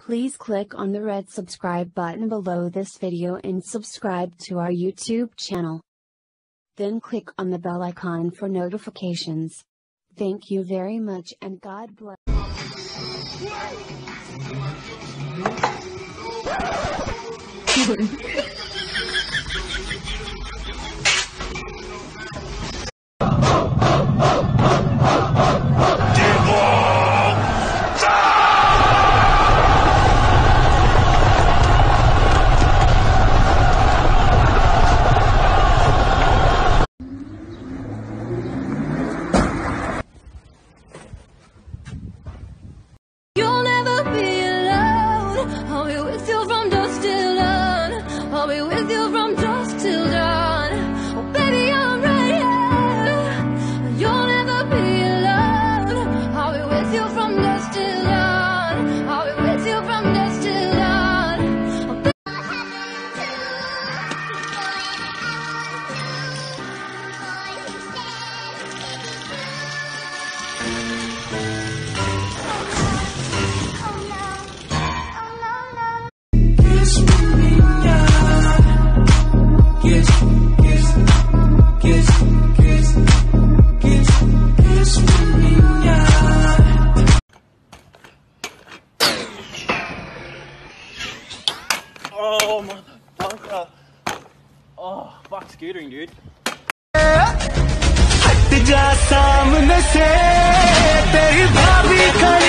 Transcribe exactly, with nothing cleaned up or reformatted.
Please click on the red subscribe button below this video and subscribe to our YouTube channel. Then click on the bell icon for notifications. Thank you very much and God bless. You'll never be alone. I'll be with you from dusk till dawn. I'll be with you from dusk till dawn. Oh baby, I'm right here. You'll never be alone. I'll be with you from dusk till dawn. I'll be with you from dusk till dawn. Oh, baby. Oh, motherfucker. Oh, fuck scootering, dude. हट जा सामने से तेरी भाभी का